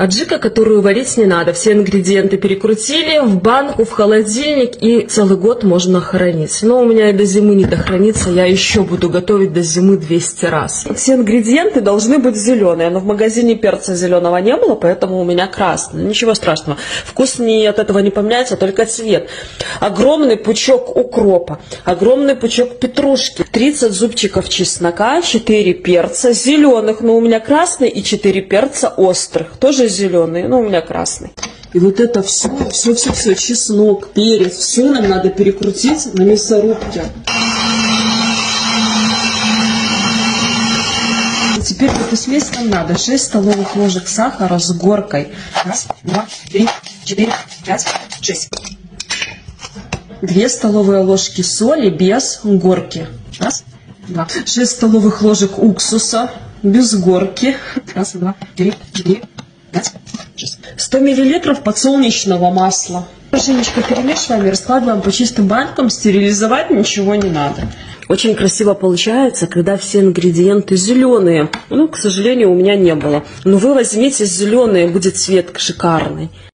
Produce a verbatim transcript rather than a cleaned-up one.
Аджика, которую варить не надо. Все ингредиенты перекрутили в банку, в холодильник, и целый год можно хранить. Но у меня и до зимы не дохранится, я еще буду готовить до зимы двести раз. Все ингредиенты должны быть зеленые, но в магазине перца зеленого не было, поэтому у меня красный. Ничего страшного. Вкус не от этого не поменяется, только цвет. Огромный пучок укропа, огромный пучок петрушки, тридцать зубчиков чеснока, четыре перца зеленых, но у меня красный, и четыре перца острых, тоже зеленые, но у меня красный. И вот это все, все, все, все, чеснок, перец, все нам надо перекрутить на мясорубке. И теперь в эту смесь нам надо шесть столовых ложек сахара с горкой. Раз, два, три, четыре, пять, шесть. Две столовые ложки соли без горки. Раз, два. Шесть столовых ложек уксуса без горки. Раз, два, три, четыре, пять, шесть. сто миллилитров подсолнечного масла. Хорошенечко перемешиваем и раскладываем по чистым банкам. Стерилизовать ничего не надо. Очень красиво получается, когда все ингредиенты зеленые. Ну, к сожалению, у меня не было. Но вы возьмите зеленые, будет цвет шикарный.